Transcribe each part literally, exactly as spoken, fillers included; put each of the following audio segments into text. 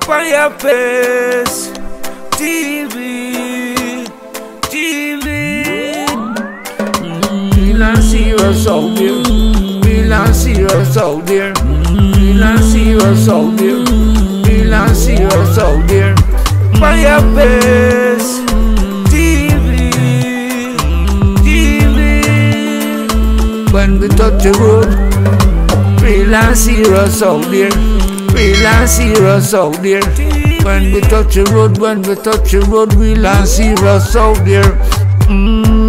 Fire Face T V, T V. Real and serious out there, real and serious out there, real and serious out there, real and serious out there. Fire Face T V, T V. When we touch the road, real and serious out there, real and serious out there. When we touch the road, when we touch the road, real and serious out there. Mm.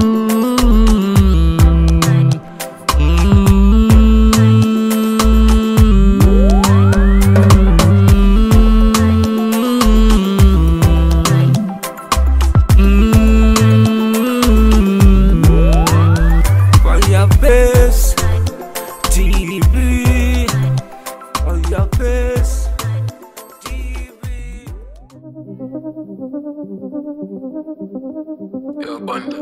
Yo, banda.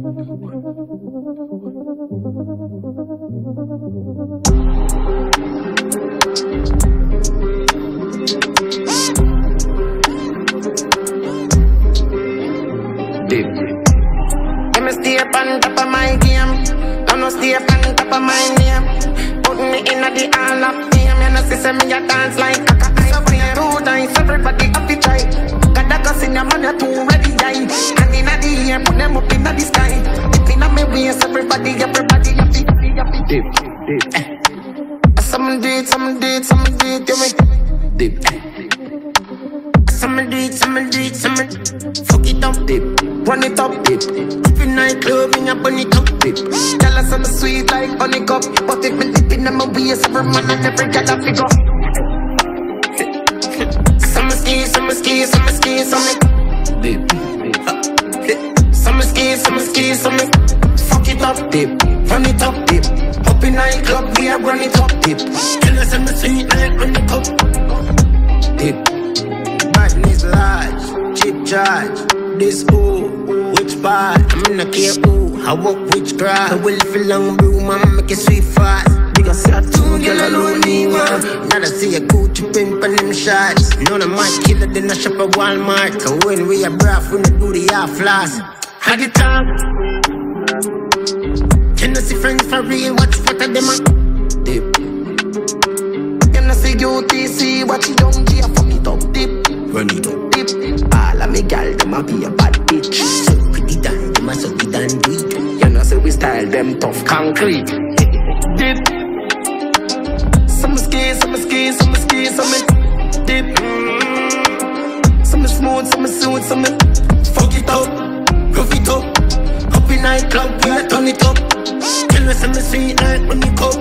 Deep. I'ma stay up on top of my game. I'ma stay up on top of my name. Put me in the all of fame. You know, see me a dance like a cat. So when you do dance, everybody have to try. Got the gus in your man, you're too ready, die. And in the air, put them up in the sky. If in my waist, everybody, everybody, happy, happy, happy. Deep, deep. Some do it, some do it, some do it, you make deep. Some do it, some do it, some fuck it up, deep. Run it up, deep. If in nightclub, in your bunny top, deep. Tell us I'm sweet like honeycomb. But if me dip in my waist, every man and every girl I figure. Some skis, some skis, some skis, some deep. Some skis, some skis, some fuck it up, deep. Run it up, deep. Up in nightclub, we are run it up, deep. Tell us I'm sweet like honeycomb, deep. Badness large, chip charge. This who, which part? I'm in a care who, I walk which grass. I will feel long blue, mama make it sweet fast. Because I two girl alone me one. Now I see a Gucci pimp and them shots. None of my killer then I shop at Walmart. So when we are braff, we do the half floss. Had it talk. Can you see friends for real? Watch what of them are deep. Can you see U T C? Watch it down G, I fuck it up deep. Run it up deep. All of me gal, them a be a bad bitch. So pretty damn, them a so good and do it. You know say we style them tough concrete. Deep. Some skis, some skis, some skis, some deep. Some smooth, some smooth, some fuck it up, rough it up. Up in nightclub, we a turn it up. Tell me some sweet like when you come.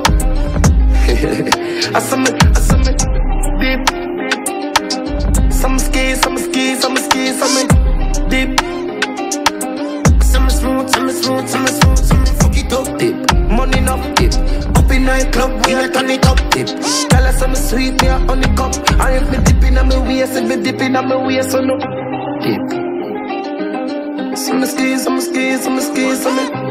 I some, I some deep. Some skis, some skis, some skis, some deep. Some smooth, some smooth, some smooth, some fuck it up deep. Money enough deep. Up in nightclub, we a turn it up deep. Tell us some sweet, me a honey cup. And if me dip in my waist, if me dip in my waist, so no deep. Some skis, some skis, some skis, some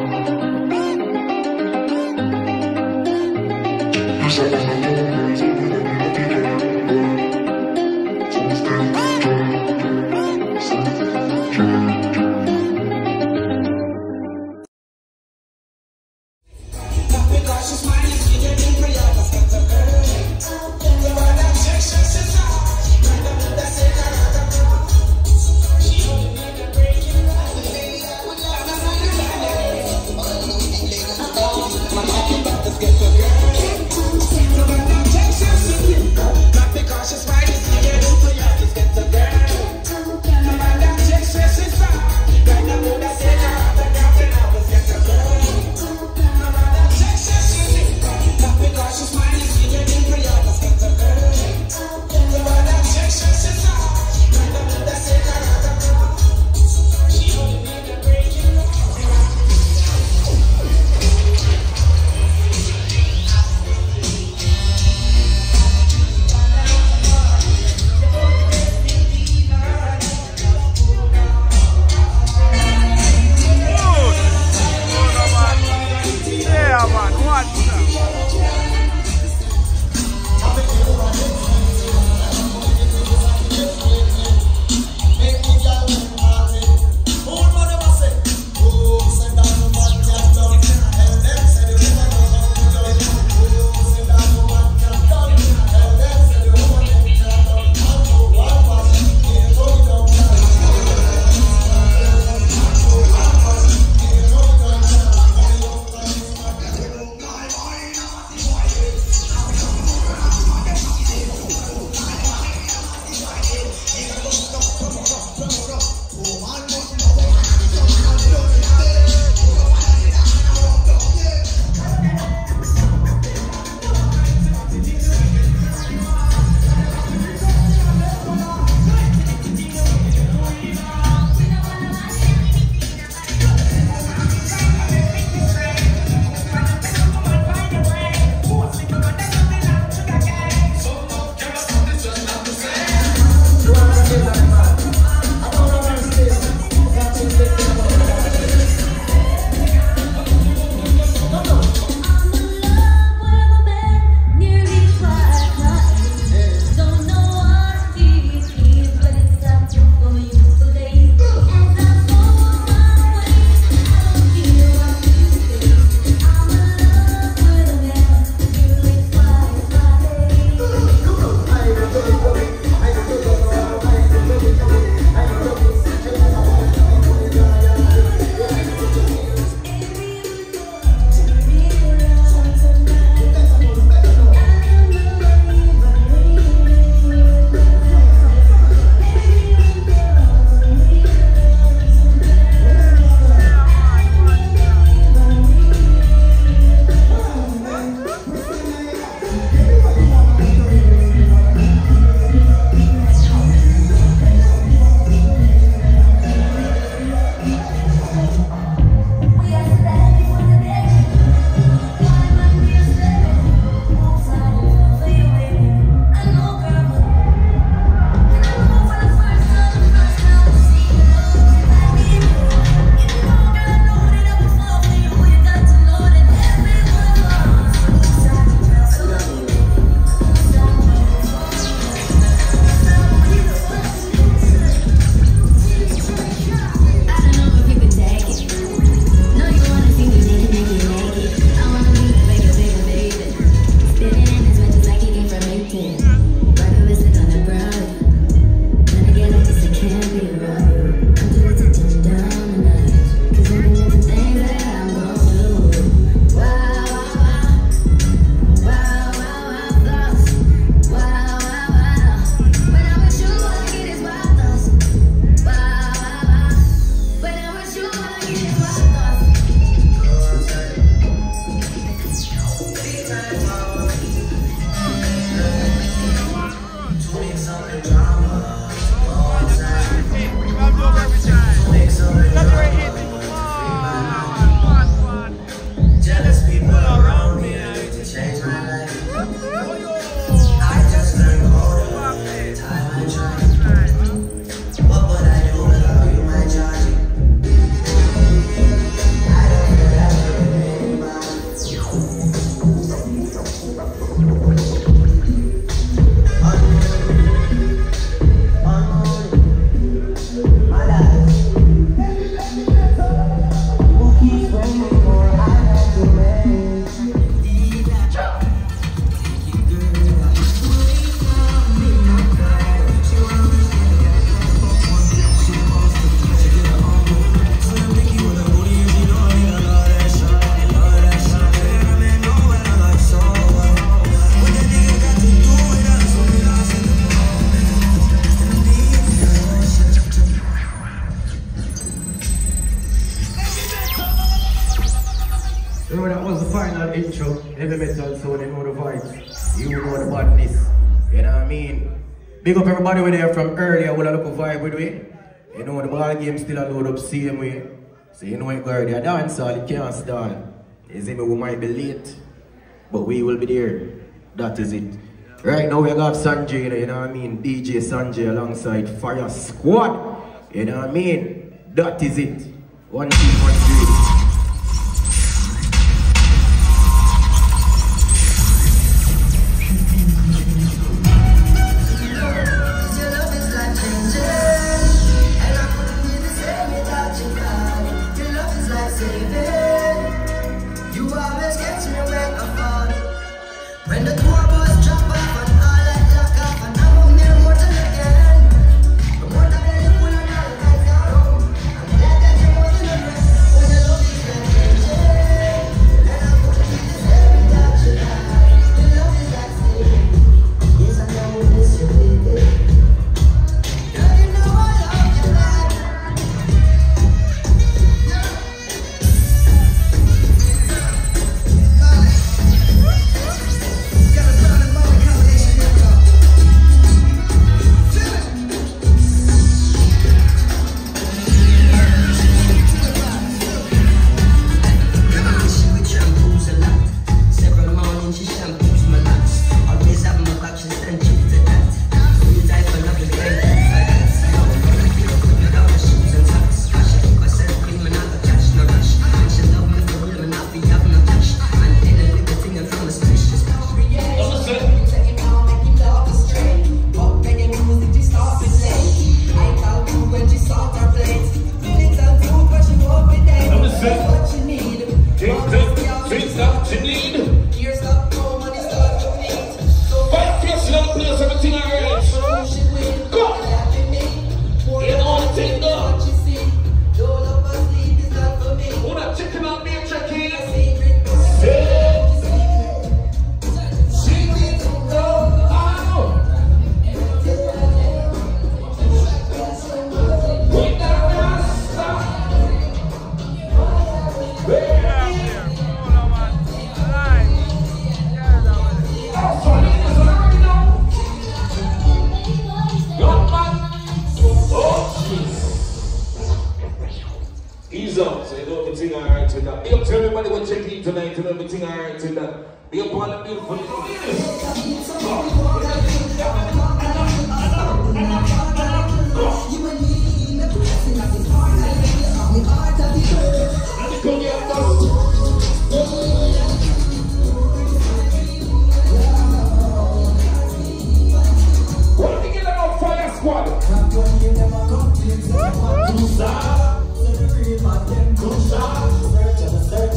Intro, heavy metal, so they know the vibes. You know the badness. You know what I mean? Big up everybody with there from earlier with a local vibe with me. You know the ball game still a load up same way. So you know it go there dance all it can't stall. You see me, we might be late, but we will be there. That is it. Right now we got Sanjay, you know what I mean? D J Sanjay alongside Fire Squad. You know what I mean? That is it. One, two, one, three.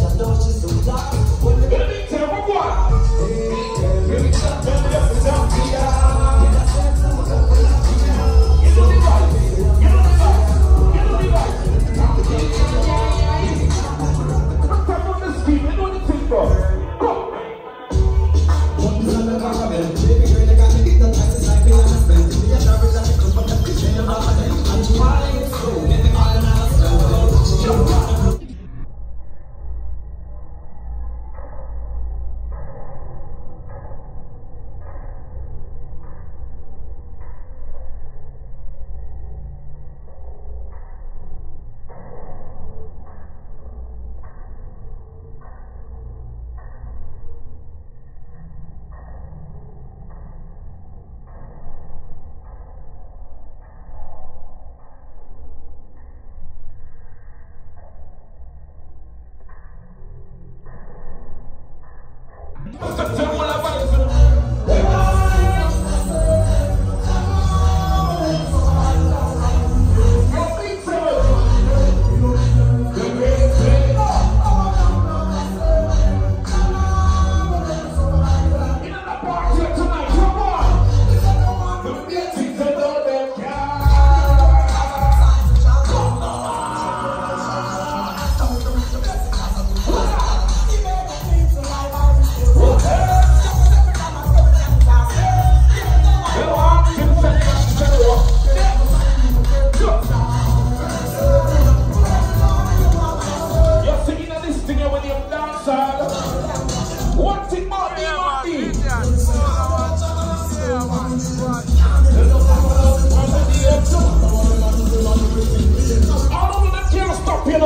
Let me tell you what.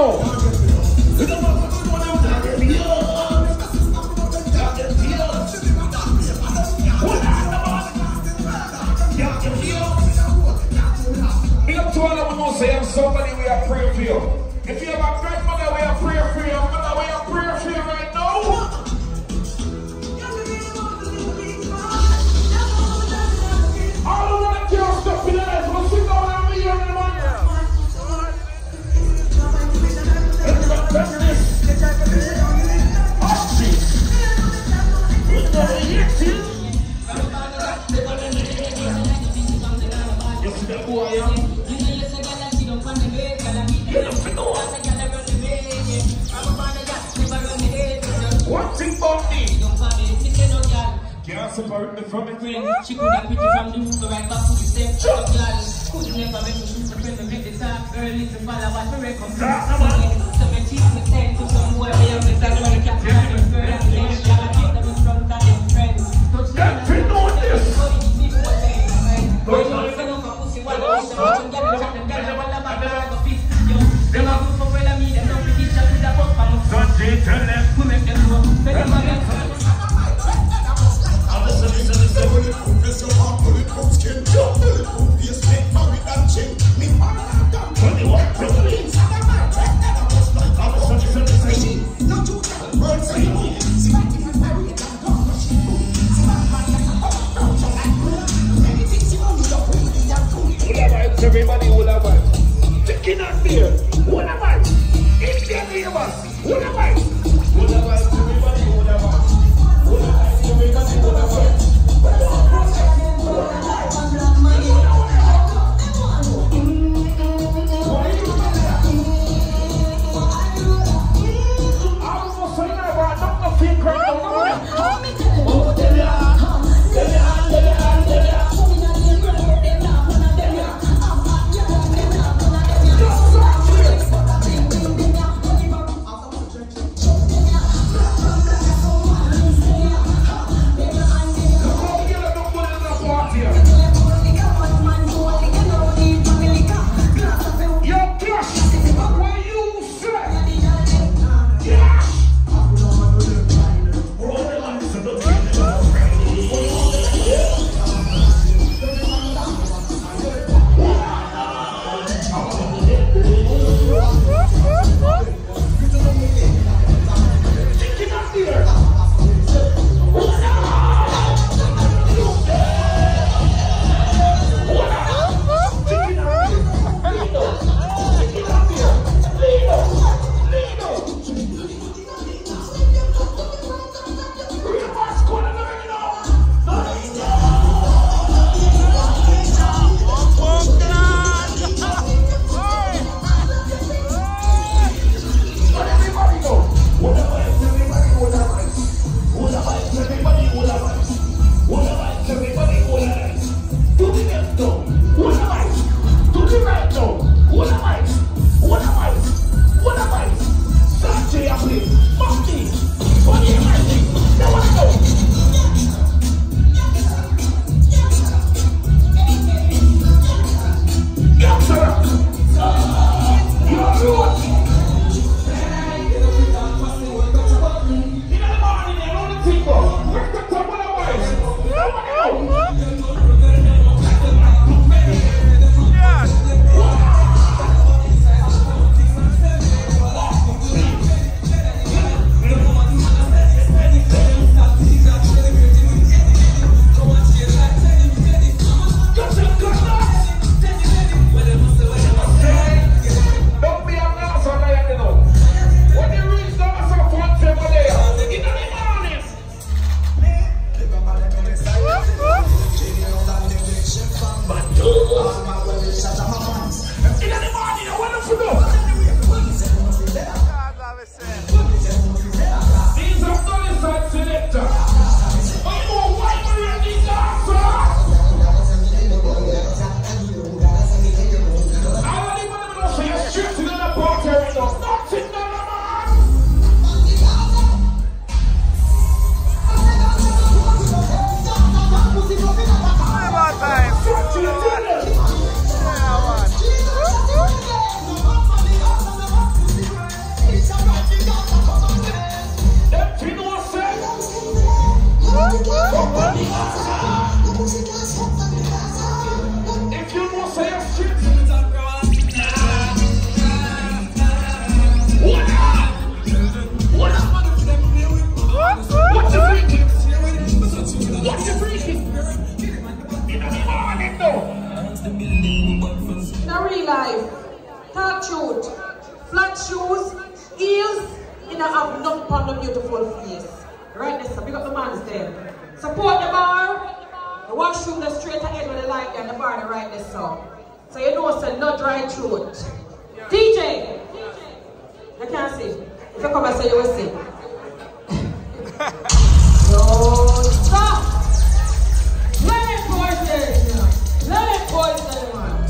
go. Big up to all of them who say somebody we are praying for you. If you have a grandmother, we are praying for you. Mother, we are praying for you right now. All the one that can't stop in the life, we'll sit down and be here in the morning. Let's this. Oh, shit. We're going to hear it. You see that boy, yeah? One thing about me. Can't separate me from it. She could have pity from the moon right back to the same girl. Could never make me shoot the friend to make the top. Early to follow what we recommend. So my cheeks me tend to somewhere where I'm with that one cat. I'm girl and then she have a kid that was from that them friends. Got to know this. But you don't know my pussy while I was out and get it and get it while I'm back there on the feet. Yo, them are good for well I mean them don't be teacher with a book. Don't you tell them. We make them know. Tell them again. Pull it up, press your arm, pull it up, skin. Pull it up, face, make marry that chin. Me man, I'm done. Pull it up, pull it in. I was like, I was such a machine. Don't you tell words say me. See my thing and marry it, I'm gone. See my man, I'm up, down, so I pull. Anything you want me to pull it, I'm cool. What am I? Everybody, what am I? Chicken and beer. What am I? It's their neighbors. What am I? What am I? Everybody, what am I? What am I? Everybody, what am I? In real life, talk truth, flat shoes, heels, you don't have nothing on the beautiful face. Right there, so big up the man's there. Support the bar, the washroom, the straight ahead with the light and the bar, the right there, so. So you know it's no dry throat. D J, you can't see. If you come and say you will see. No, stop! Let it poison! Let it poison, man!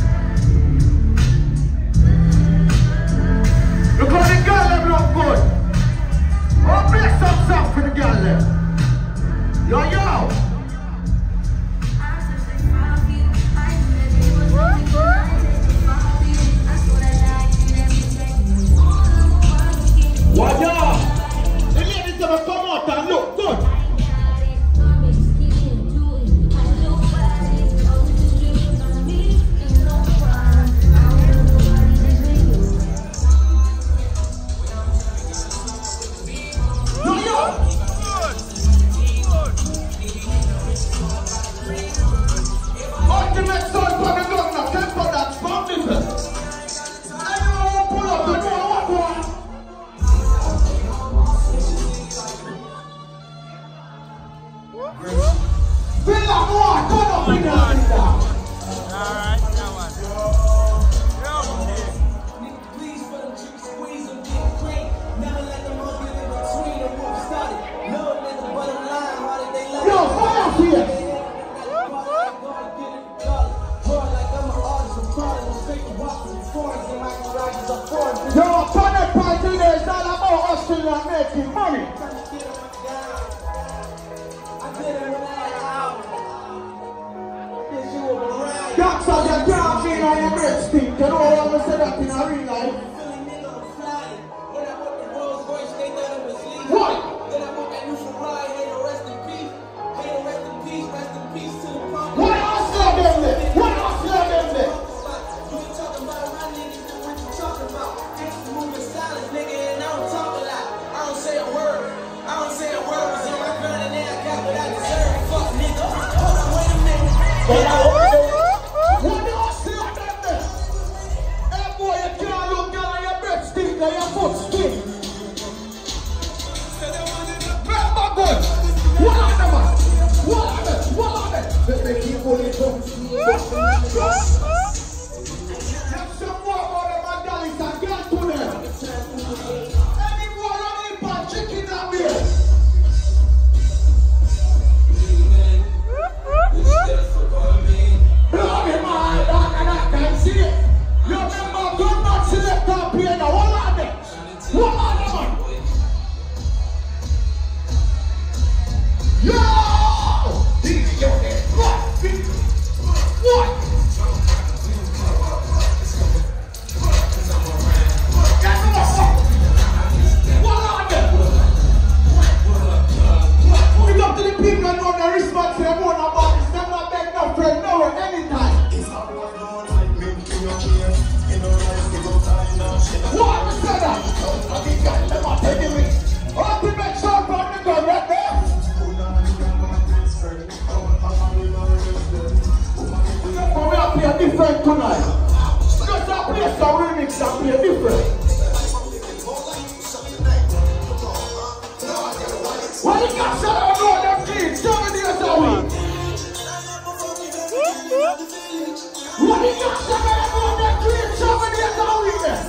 Look how the girl them look good! Oh, play some song for the girl them! Yo, yo! What y'all? The ladies ever come out and look good! Ultimate son for the governor, can't put that small business. Anyone pull up, you know what one? Villa more, turn up in the Alright, that one. Please for them chicks, squeeze them, get great. Never let them all get in between them when we started. No, let the bottom line, why did they let Yo, fire here! Yo, a planet party there is all about hustling and making money. That's how you can't be on your breadstick. You know what I say that in a real life? What? What else are them there? What else are them there? What else are them there? Hey boy, you can't look down on your breadstick and your foot stick. Remember good. What are them? What are them? What are them? Let me keep on it up. Have some more about them and dollies and get to them. Any more running for chicken and beer? Blow me man, that and that can see it. You remember good man select and play now. What are them? What are them man? Yo! What? What? What are them? We up to the people that know the response to them one about this. Them not beg no friend nowhere anytime. What was that? Ultimate shot on the gun right there. But we are playing different tonight. Just a play some remix and play different. What you got to know them kids? Seven years a week. What you got to know them kids? Seven years a week.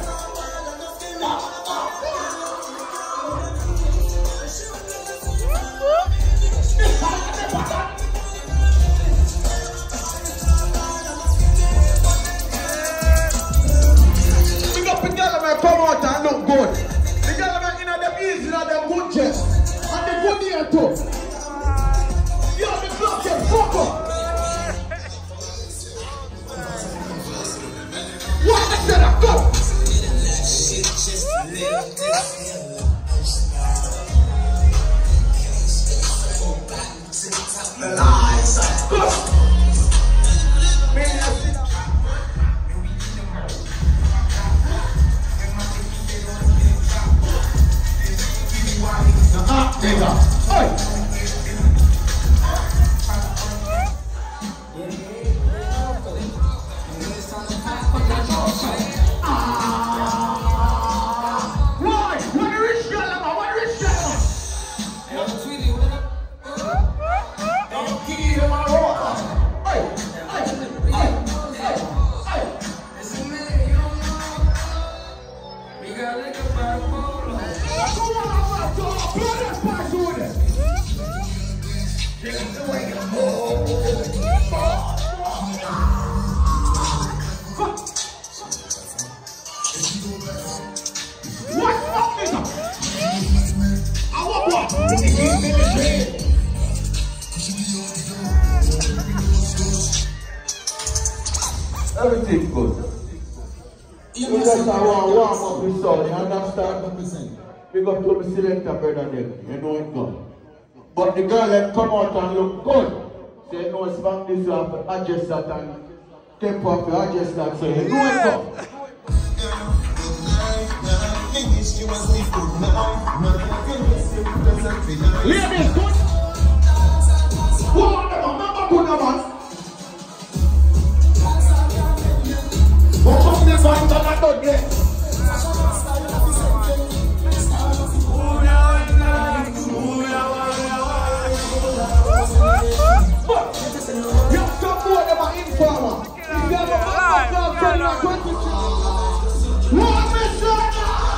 Big up the girl man come out and look good. The girl man in them easy and them good chest. And the good ear too. Yo, the club get fuck up. What I said I go? Ah, nigga. Oi. Everything good. You just have one warm up with sound, you understand? Big up to the selector brother there, you know it good. But the girl that come out and look good, say no spank this you have to adjust that and tempo have to adjust that, so you know it good. Ladies, good. One of them, number good man. What's up this one? I'm not done yet. You have to more than an informer. If you have a man, you have to twenty-two. One mission!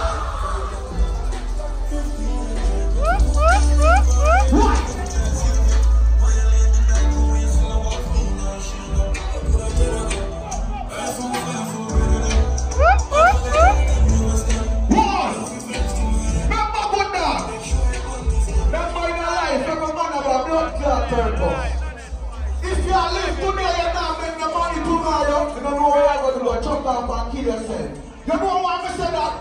What? If you are live today, you're not making the money tomorrow. You don't know where you're going to go. Jump off and kill yourself. You know why I said that?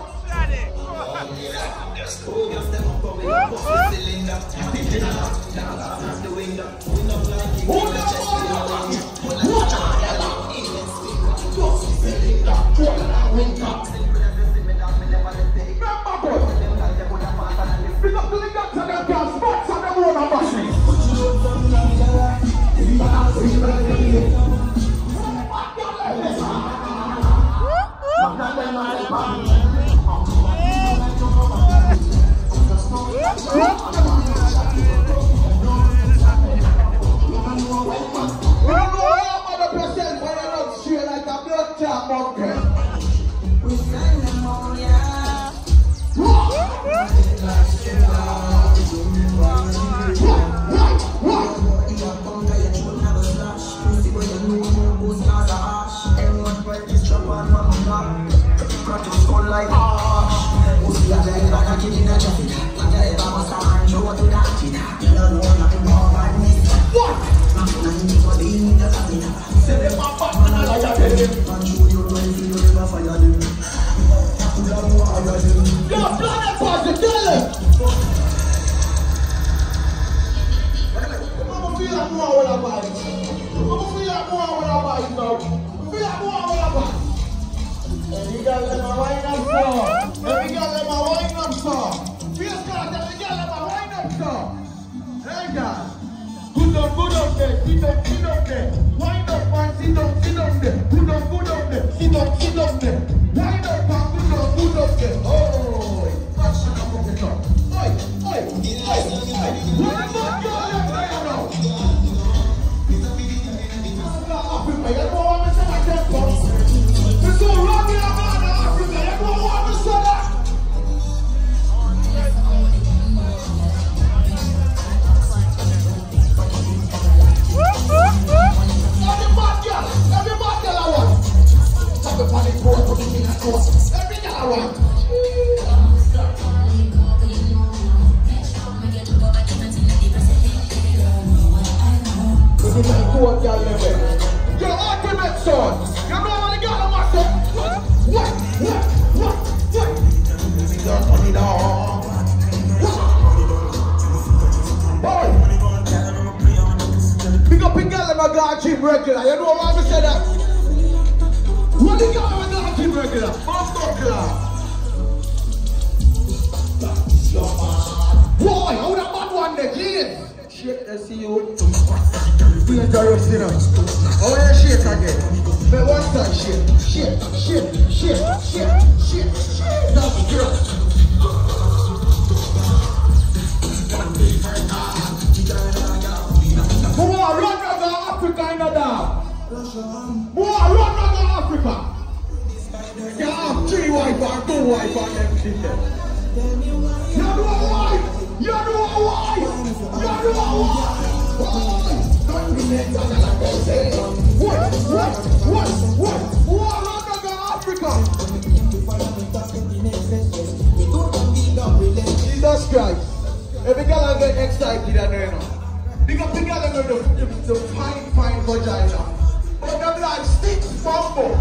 Jesus Christ. Every girl get excited and you know. Because the girl know the, the, the fine, fine vagina. But them like sticks bumbo.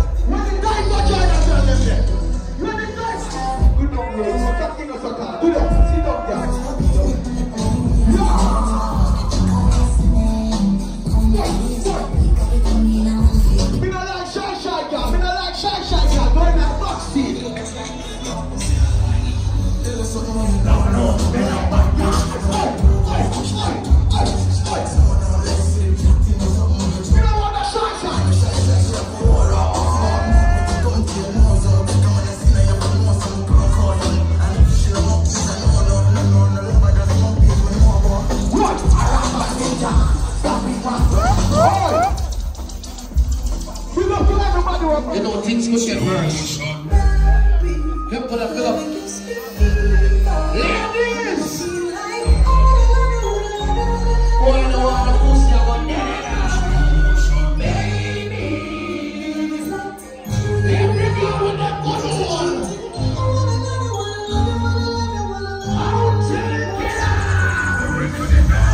You know things could get worse. Come pull up, pull up. Ladies! Boy, you know what the pussy I want there. Baby! Every girl with that good one. I'll take it out.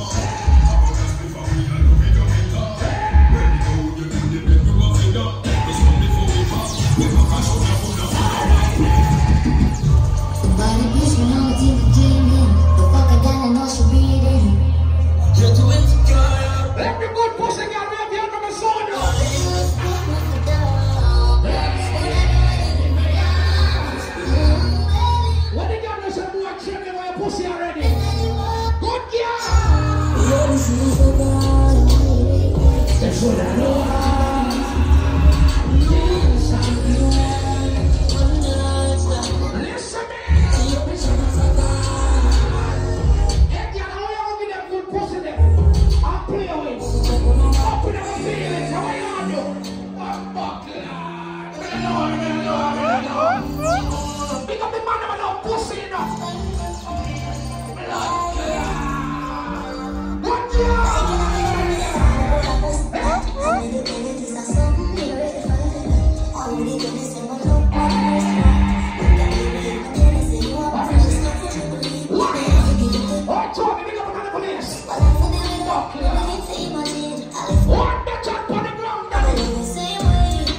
Every good pussy got me up here on my son. What the girl does boy check me my pussy already? Good girl. That's what I know. Listen me. Hey girl, how you give them good pussy there? I'll play away. Up with our feelings. How you do? Fuck, fuck, lad. Pick up the man that no pussy enough. Blood, lad. Good job. Oh, Tony, pick up the police. Fuck, lad. What the chop on the ground, daddy?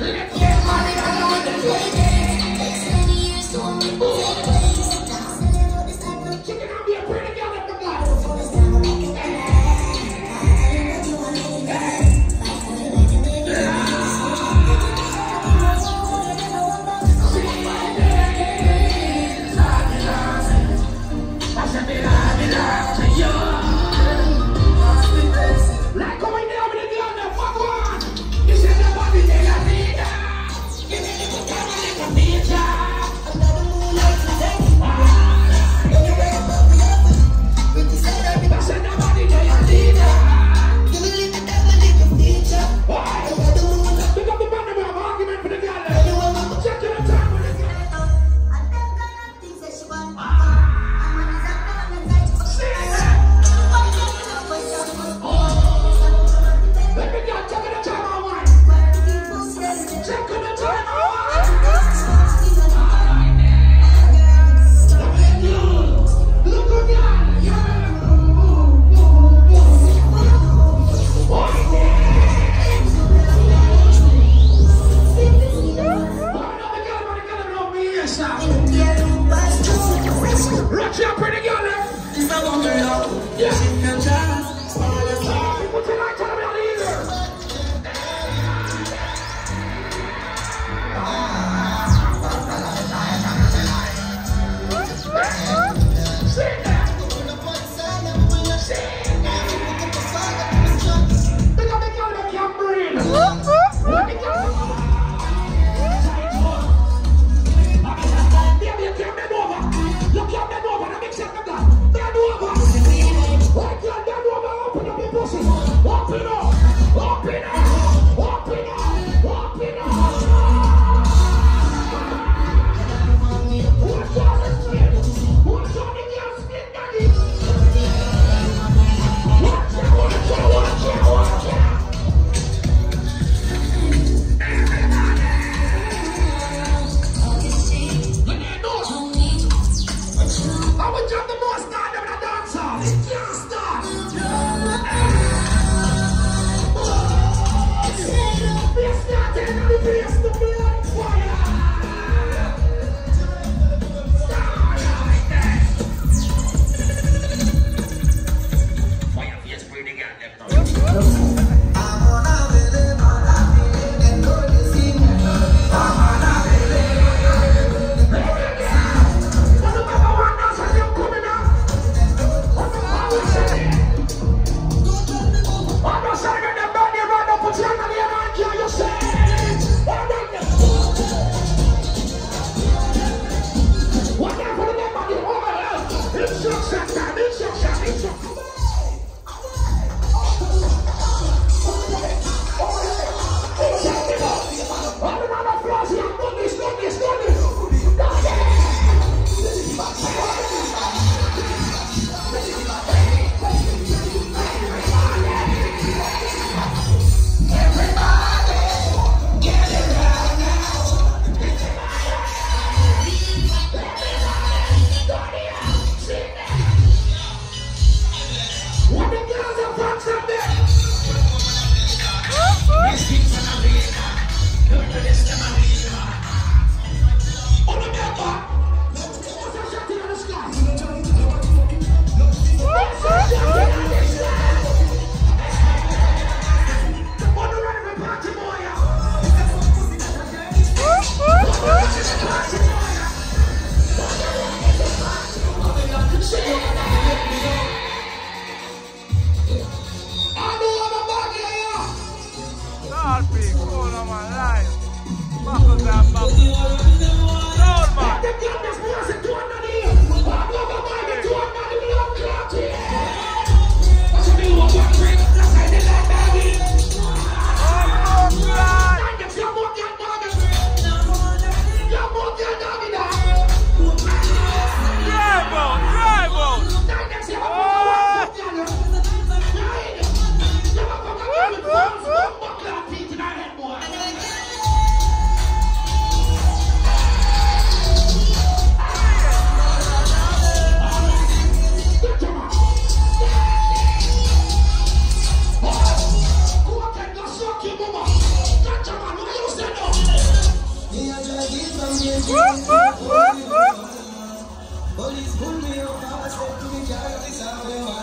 Police pull me up, I step to me, car, this how we want.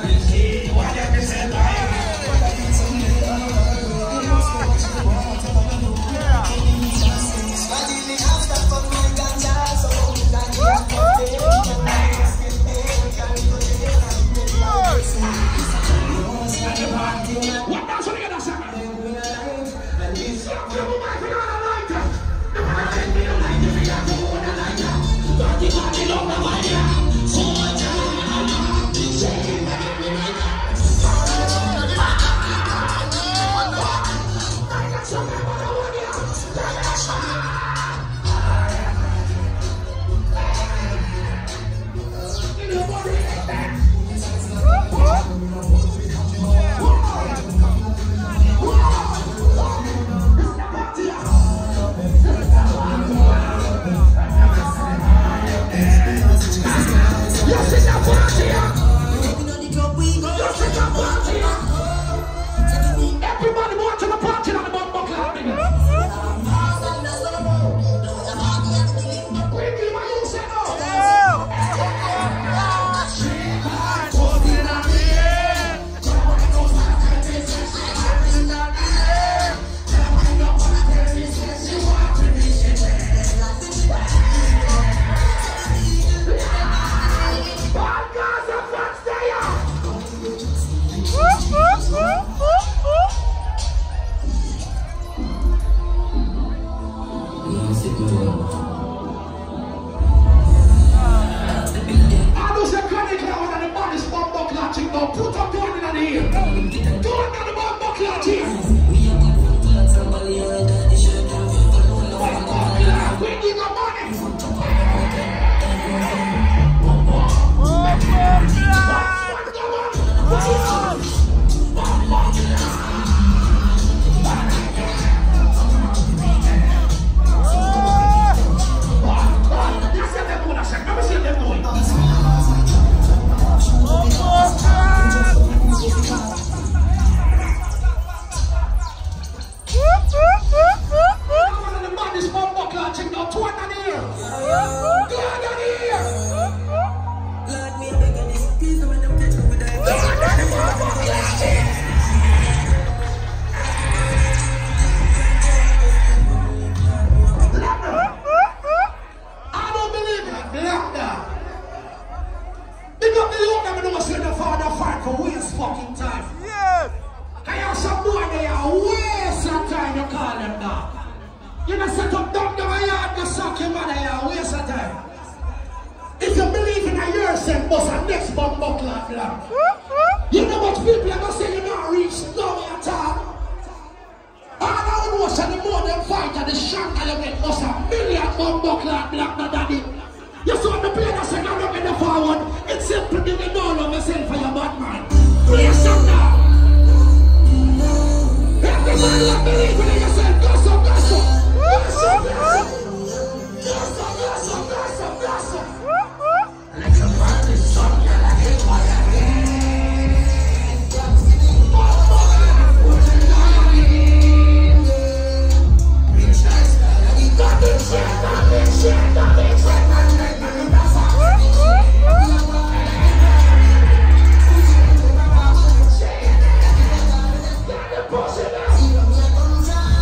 Push it out.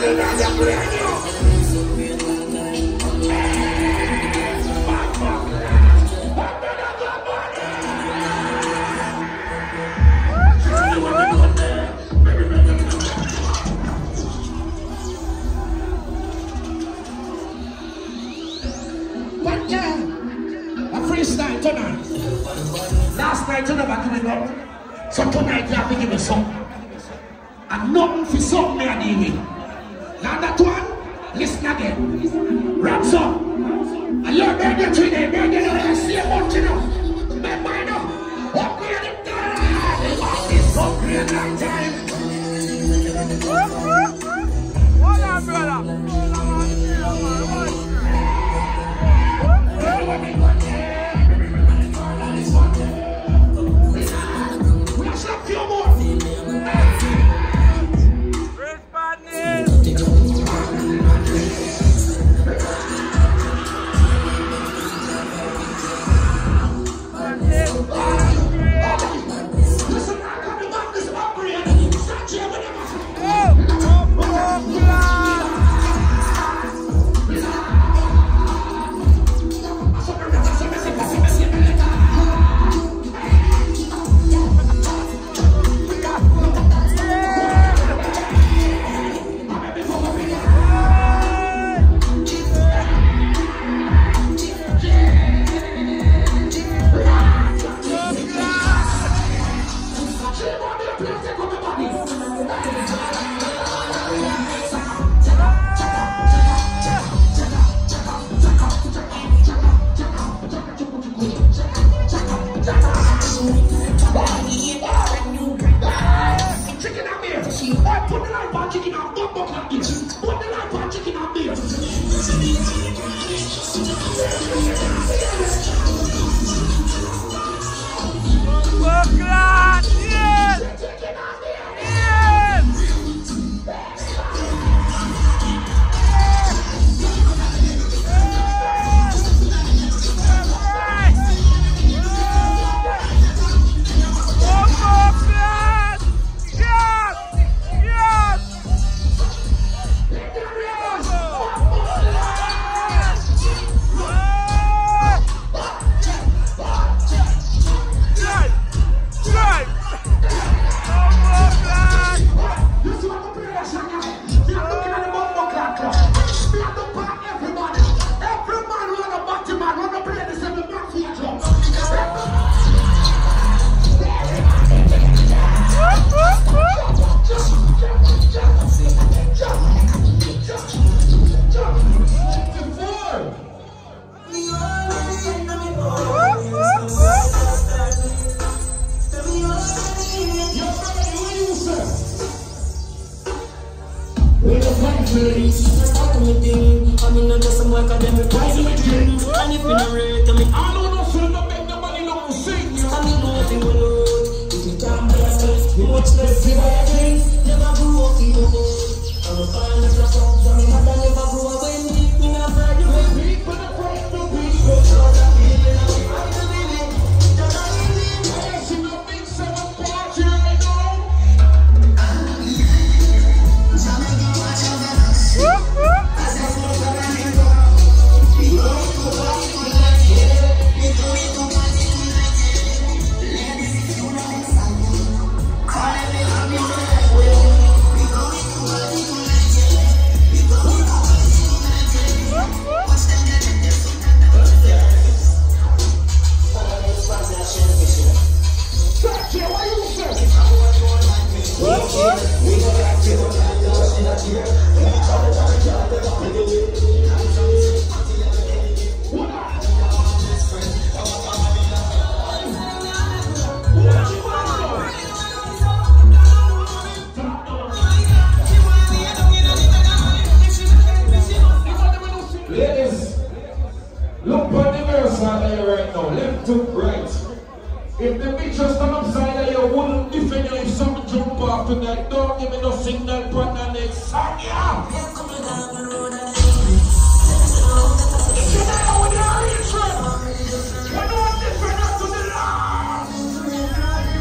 Last night you never give it up. So tonight you have to give me some. And nothing for something me and deal with. Now that one, listen again. Wraps up. And you're going to treat them, you're going to see a bunch of them. Remember enough. Upgrade it down. It's upgrade long time. Hold on, brother.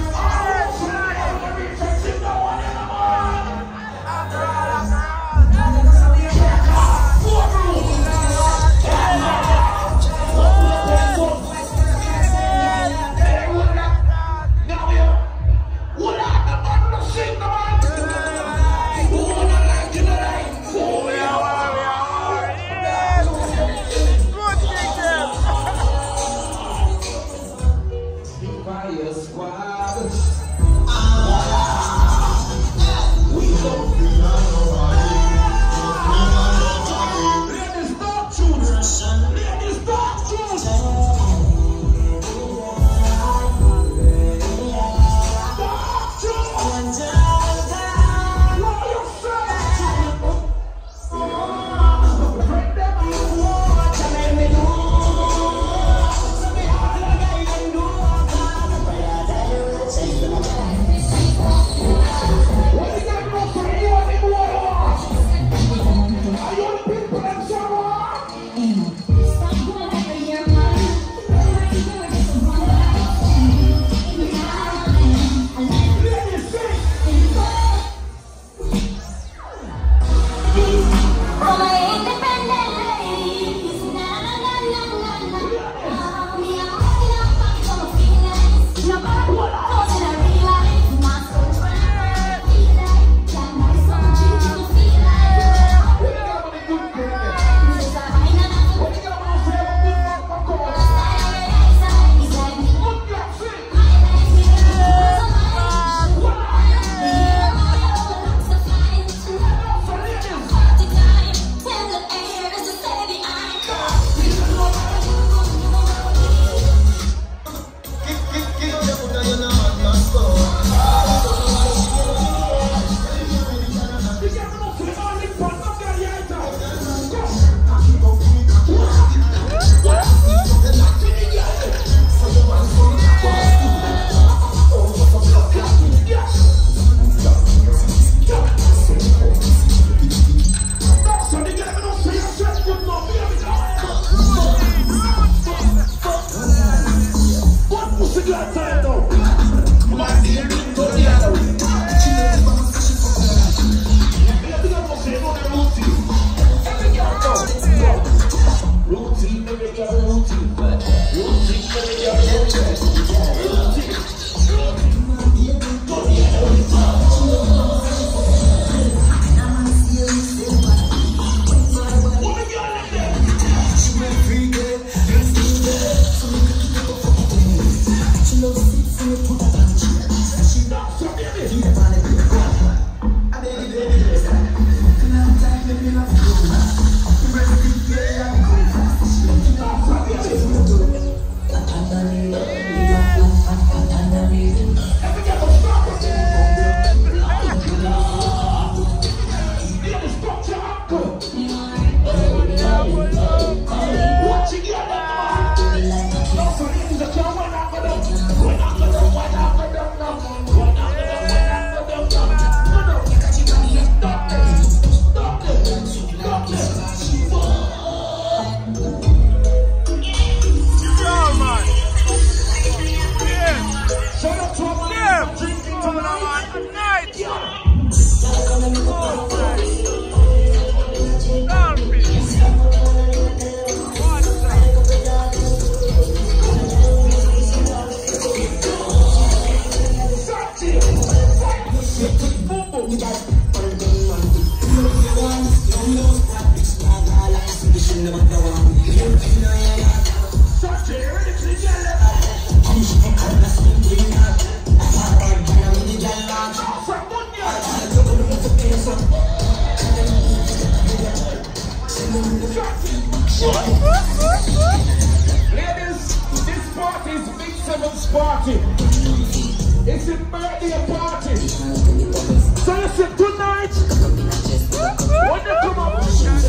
Yeah. Ladies, this party is Big Seven's party. It's a birthday party. So listen, tonight, when they come up,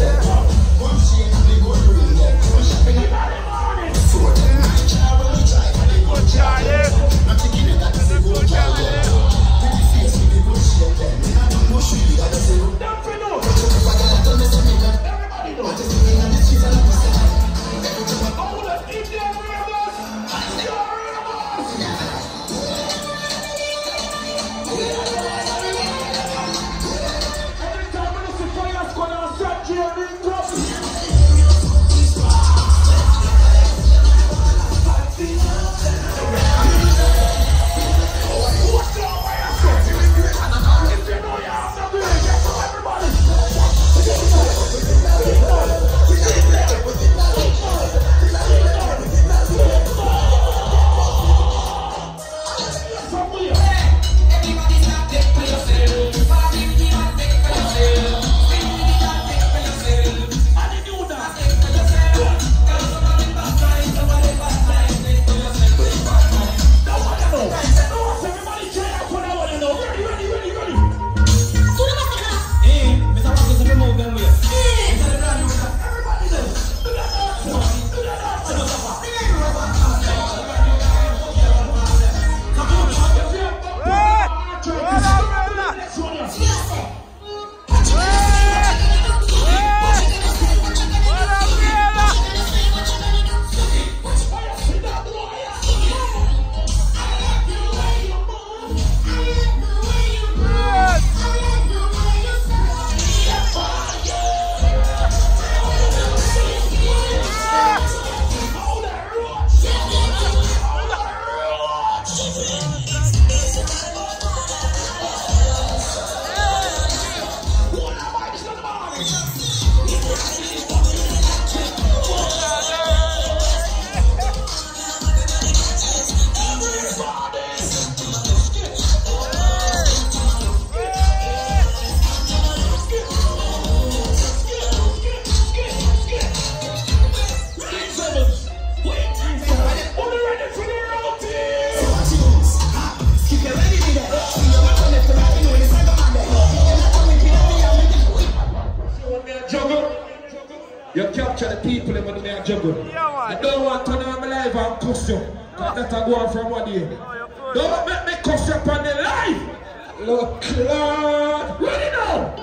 you capture the people in the juggle. I don't want to know my life and cuss you. That's a go on from one day. Don't make me cuss you upon the life. Look, Lord. Ready now.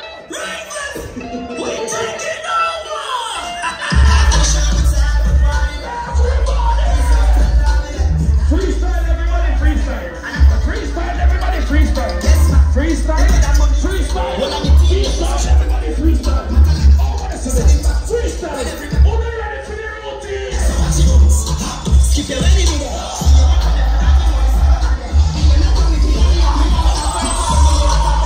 We're taking over. Freestyle, everybody, freestyle. Freestyle, everybody, freestyle. Freestyle, freestyle. Freestyle, everybody, freestyle. Freestyle! Are we ready for the routine? Keep your ready to go.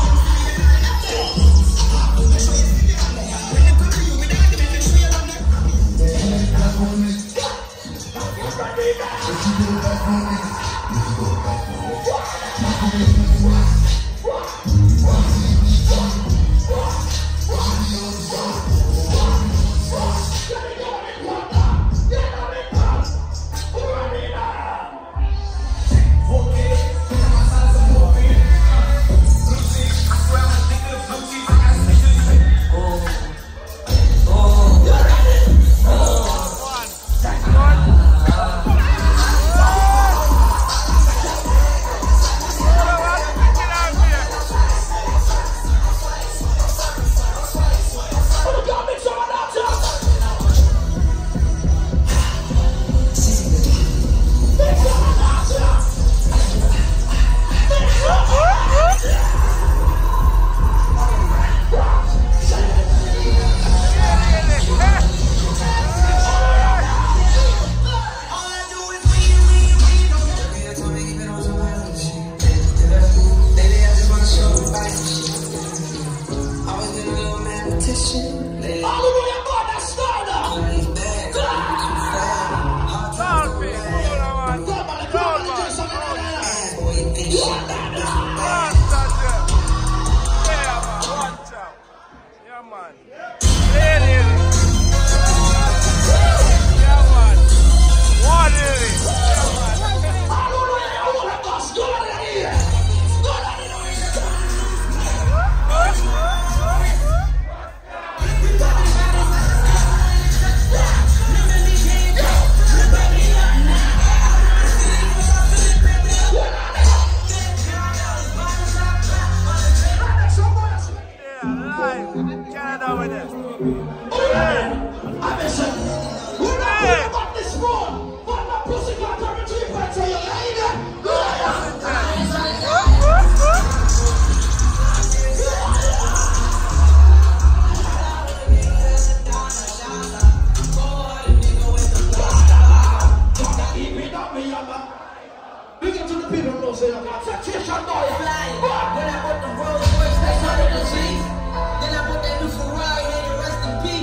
Then I put the Rolls Royce next under the seat. Then I put that new Ferrari, may it rest in peace.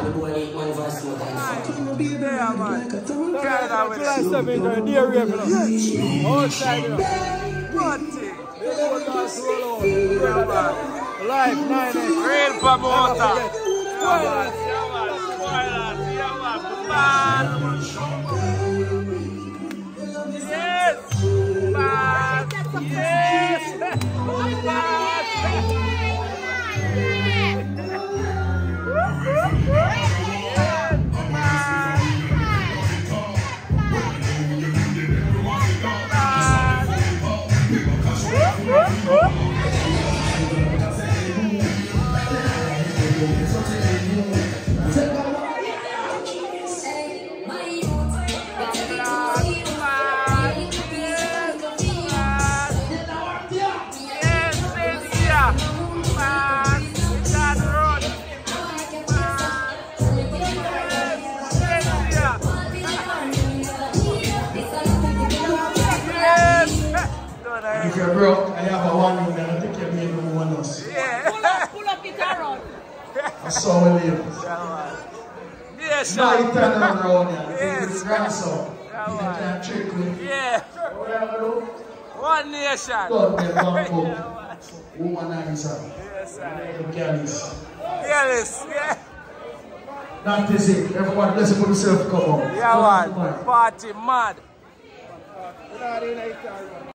the boy eight one verse more time. Yeah, man. Canada with July seventh, uh, dear Raven. Outside, you know. What thing? Yeah, man. Live, nine eight. Real promoter. Spoilers. Yeah, man. Spoilers. Yeah, man. Yes. Man. Yes. If you're broke and you have a one room, then I think you're making more one else. Yeah. Pull up, pull up it around. I saw we live. Yeah, Now you sure. turn around here. Yes. With grandson. Yeah, You man. can't trick with. Yeah. What you have to do? One nation. God, man, one Yeah, book. man. Womanizer. Yes, sir. Careless. Careless, yeah. That is it. Everyone, bless you for yourself. Come on. Yeah, man. Party mad.